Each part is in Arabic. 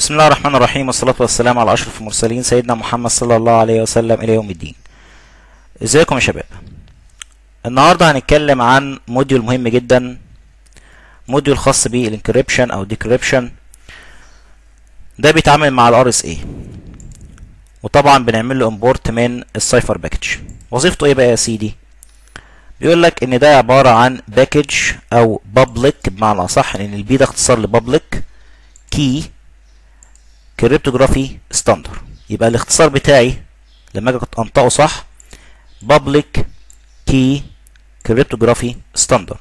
بسم الله الرحمن الرحيم، والصلاة والسلام على أشرف المرسلين سيدنا محمد صلى الله عليه وسلم إلى يوم الدين. ازيكم يا شباب؟ النهاردة هنتكلم عن موديول مهم جدا، موديول خاص بالانكريبشن أو ديكريبشن. ده بيتعامل مع ال RSA، وطبعا بنعمل له امبورت من السايفر باكج. وظيفته ايه بقى يا سيدي؟ بيقول لك ان ده عبارة عن باكج او بابليك، بمعنى اصح ان البي ده اختصار لبابليك كي كريبتوغرافي ستاندر. يبقى الاختصار بتاعي لما اجي انطقه صح public key cryptography standard.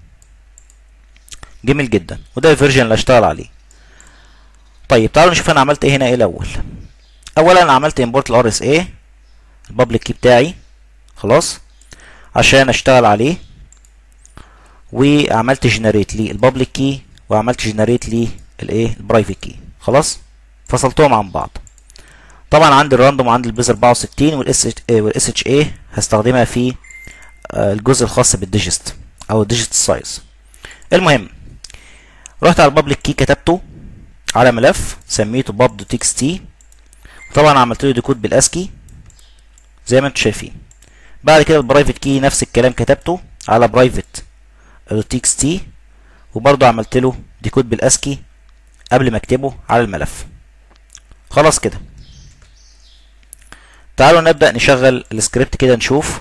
جميل جدا، وده الفيرجن اللي هشتغل عليه. طيب تعالوا نشوف انا عملت ايه هنا. ايه الاول؟ اولا انا عملت import ال RSA البابليك كي بتاعي خلاص عشان اشتغل عليه، وعملت جنريت لي البابليك كي وعملت جنريت لي الايه البرايفت كي. خلاص فصلتهم عن بعض. طبعا عندي الراندوم وعندي البيز 64 والاس اتش اي هستخدمها في الجزء الخاص بالديجست او الديجست سايز. المهم رحت على البابليك كي، كتبته على ملف سميته pub.txt. طبعا عملت له ديكود بالاسكي زي ما انتم شايفين. بعد كده البرايفت كي نفس الكلام، كتبته على private.txt وبرضه عملت له ديكود بالاسكي قبل ما اكتبه على الملف. خلاص كده تعالوا نبدأ نشغل السكريبت كده نشوف.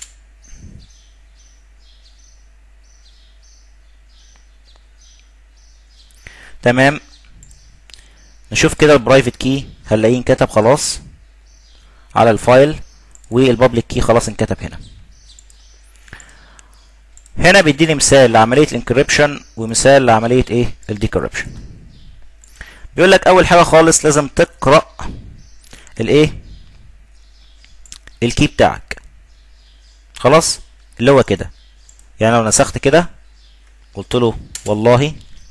تمام، نشوف كده البرايفت كي هنلاقيه انكتب خلاص على الفايل، والبابليك كي خلاص انكتب هنا. هنا بيديني مثال لعملية الانكريبشن ومثال لعملية ايه الديكريبشن. بيقول لك اول حاجة خالص لازم تقرأ الايه الكي بتاعك. خلاص اللي هو كده، يعني لو نسخت كده قلت له والله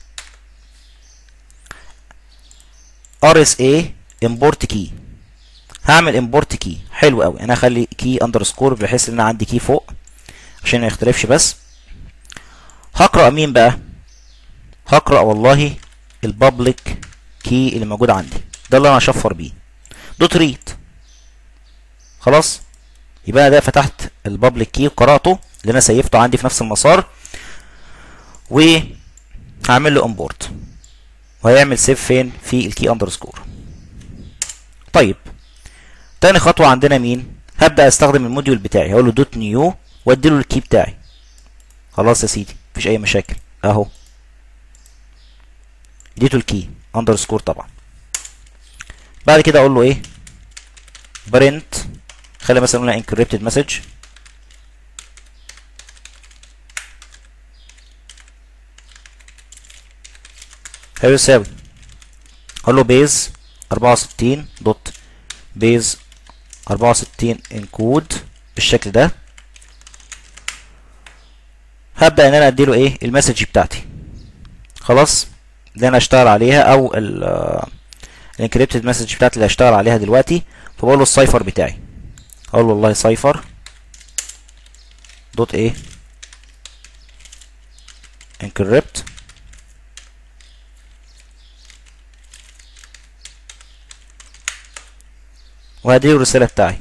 RSA import key، هعمل import key. حلو قوي، انا هخلي key underscore بحيث ان انا عندي key فوق عشان ما يختلفش. بس هقرأ مين بقى؟ هقرأ والله البابليك كي اللي موجود عندي ده اللي انا هشفر بيه دوت ريد. خلاص يبقى انا ده فتحت البابليك كي وقرأته اللي انا سيفته عندي في نفس المسار، وهعمل له امبورت وهيعمل سيف فين؟ في الكي اندرسكور. طيب تاني خطوة عندنا مين؟ هبدأ استخدم الموديول بتاعي، هقول له دوت نيو وادي له الكي بتاعي. خلاص يا سيدي مفيش اي مشاكل اهو، اديته الكي اندرسكور طبعا. بعد كده اقول له ايه؟ برنت، خلي مثلا نقول انكريبتد مسج هيساوي، اقول له بيز 64 دوت بيز 64 انكود بالشكل ده. هبدأ ان انا اديله ايه المسج بتاعتي خلاص اللي انا هشتغل عليها، او الانكريبتد مسج بتاعتي اللي هشتغل عليها دلوقتي. فبقول له السايفر بتاعي، اقول له والله سايفر دوت ايه انكريبت وهديله الرسالة بتاعي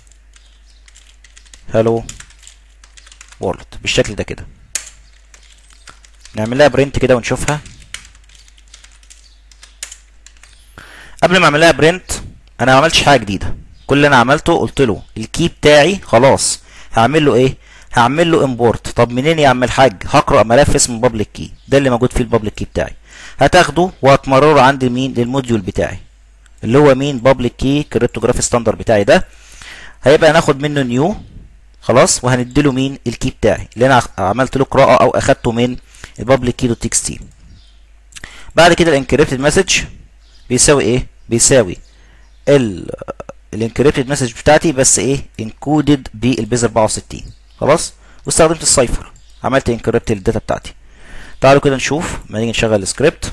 هالو وورلد بالشكل ده كده. نعمل لها برنت كده ونشوفها. قبل ما اعمل لها برنت انا ما عملتش حاجه جديده، كل اللي انا عملته قلت له الكي بتاعي خلاص هعمل له ايه؟ هعمل له امبورت. طب منين يا عم الحاج؟ هقرا ملف اسمه بابليك كي، ده اللي موجود فيه البابليك كي بتاعي. هتاخده وهتمرره عند مين؟ للموديول بتاعي اللي هو مين؟ بابليك كي كريبتوغرافي ستاندر بتاعي ده. هيبقى ناخد منه نيو خلاص، وهنديله مين؟ الكي بتاعي اللي انا عملت له قراءه او اخدته من البابليك كي دوت تكست. بعد كده الانكريبتد مسج بيساوي ايه؟ بيساوي الانكريبتد مسج بتاعتي بس ايه؟ انكودد بالبيز 64. خلاص، واستخدمت السايفر عملت انكريبت للداتا بتاعتي. تعالوا كده نشوف لما نيجي نشغل السكريبت.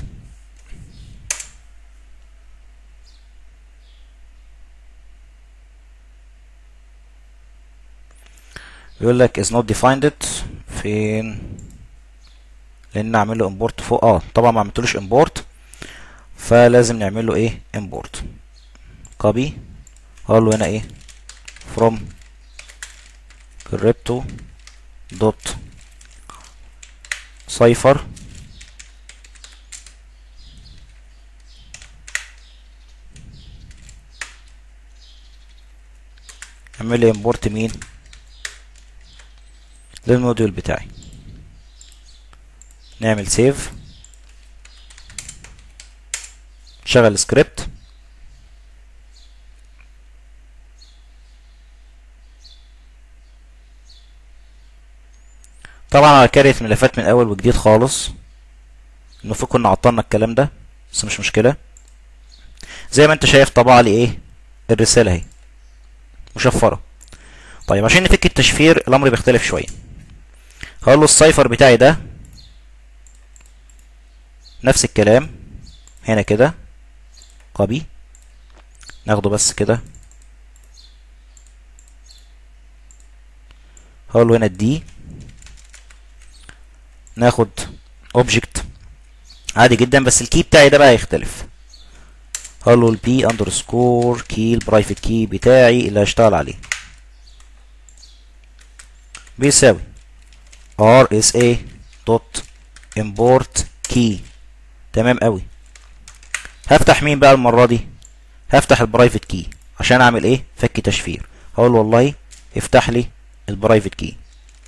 بيقول لك is not defined it فين؟ لان اعمل له امبورت فوق. طبعا ما عملتلوش امبورت، فلازم نعمل له ايه import copy. هقول له هنا ايه from crypto dot cipher اعمل لي import مين للموديول بتاعي. نعمل سيف، شغل سكريبت. طبعا على كاريت ملفات من اول وجديد خالص، المفروض كنا عطلنا الكلام ده بس مش مشكله. زي ما انت شايف طبع لي ايه الرساله اهي مشفره. طيب عشان نفك التشفير الامر بيختلف شويه. هقول له السايفر بتاعي ده نفس الكلام هنا كده كوبي، ناخده بس كده. هقول له هنا الدي، ناخد اوبجكت عادي جدا بس الكي بتاعي ده بقى هيختلف. هقول له البي اندرسكور كي البرايفت كي بتاعي اللي هشتغل عليه بيساوي rsa دوت import key. تمام قوي. هفتح مين بقى المره دي؟ هفتح البرايفت كي عشان اعمل ايه فك تشفير. هقول والله افتح لي البرايفت كي.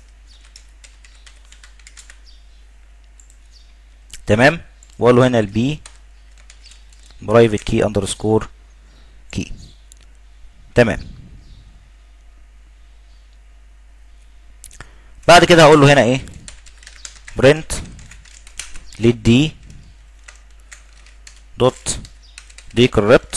تمام. واقول له هنا البي برايفت كي اندرسكور كي. تمام. بعد كده هقول له هنا ايه print للدي دوت decrypt.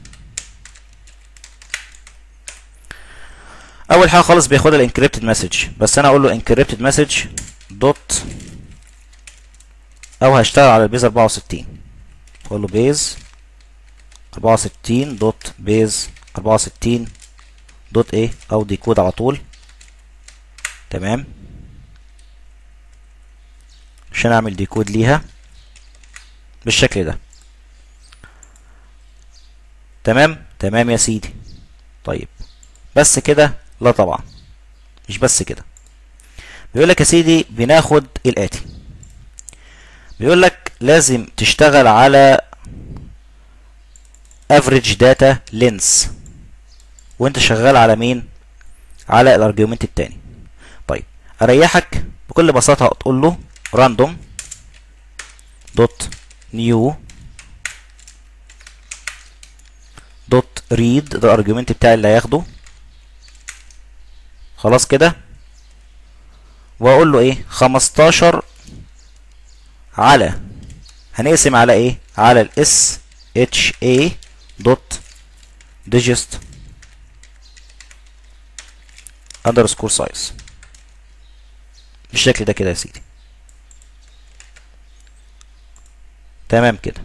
اول حاجه خالص بياخدها الانكريبتد مسج، بس انا اقول له انكريبتد مسج دوت او هشتغل على البيز 64. اقول له بيز 64 دوت بيز 64 دوت ايه او ديكود على طول. تمام عشان اعمل ديكود ليها بالشكل ده. تمام تمام يا سيدي. طيب بس كده؟ لا طبعا مش بس كده. بيقول لك يا سيدي بناخد الاتي. بيقول لك لازم تشتغل على average data length وانت شغال على مين؟ على الارجيومنت التاني. طيب اريحك بكل بساطه هتقول له random دوت new دوت read ده الارجيومنت بتاعي اللي هياخده. خلاص كده. واقول له ايه 15 على هنقسم على ايه على الاس اتش اي دوت digest اندرسكور سايز بالشكل ده كده يا سيدي. تمام كده.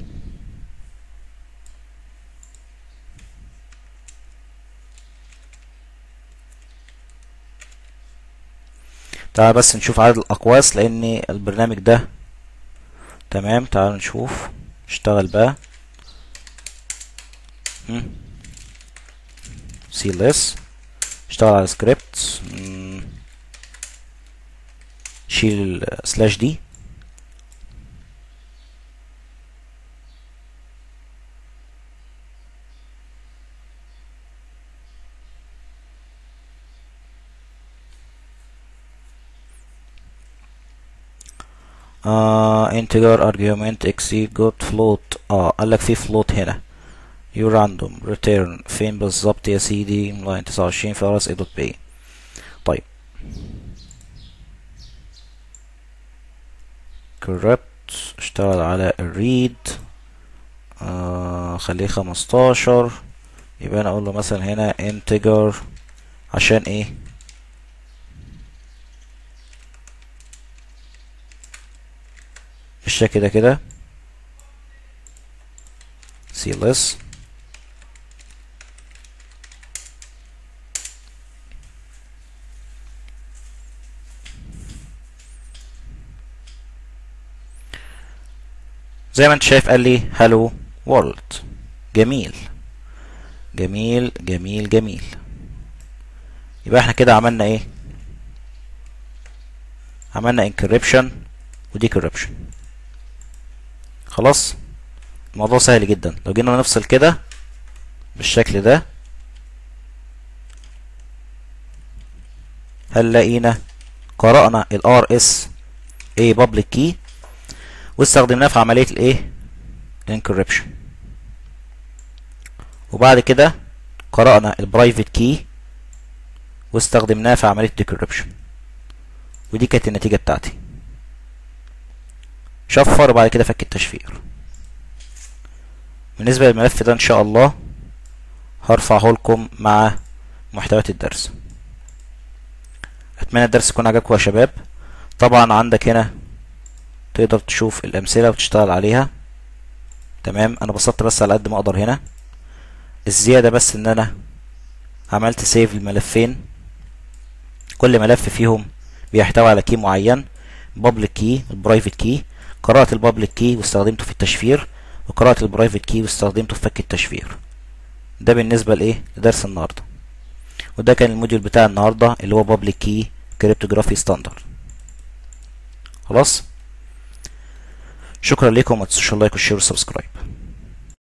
تعال بس نشوف عدد الاقواس لان البرنامج ده تمام. تعال نشوف اشتغل بقى سي ليس، اشتغل على سكريبت، شيل سلاش دي. integer argument exceed got float. قال لك في float هنا يو راندوم ريتيرن فين بالظبط يا سيدي؟ لاين 29 في rs a دوت b. طيب corrupt اشتغل على الريد خليه 15. يبقى انا اقول له مثلا هنا integer عشان ايه بالشكل ده كده cless زي ما انت شايف قال لي hello world. جميل جميل جميل جميل. يبقى احنا كده عملنا ايه؟ عملنا encryption و decryption. خلاص الموضوع سهل جدا. لو جينا نفصل كده بالشكل ده هنلاقينا قرأنا ال RSA public key واستخدمناه في عملية الايه؟ encryption. وبعد كده قرأنا ال private key واستخدمناه في عملية decryption. ودي كانت النتيجة بتاعتي. شفر وبعد كده فك التشفير. بالنسبة للملف ده ان شاء الله هرفعه لكم مع محتويات الدرس. اتمنى الدرس يكون عجبكم يا شباب. طبعا عندك هنا تقدر تشوف الامثلة وتشتغل عليها. تمام. انا بسطت بس على قد ما اقدر هنا. الزيادة بس ان انا عملت سيف الملفين. كل ملف فيهم بيحتوي على كي معين، public key والبرايفت key. قرأت البابليك كي واستخدمته في التشفير، وقرأت البرايفت كي واستخدمته في فك التشفير. ده بالنسبة لايه؟ لدرس النهارده. وده كان الموديول بتاع النهارده اللي هو public key cryptography standard. خلاص. شكرا لكم، ما تنسوش اللايك والشير والسبسكرايب.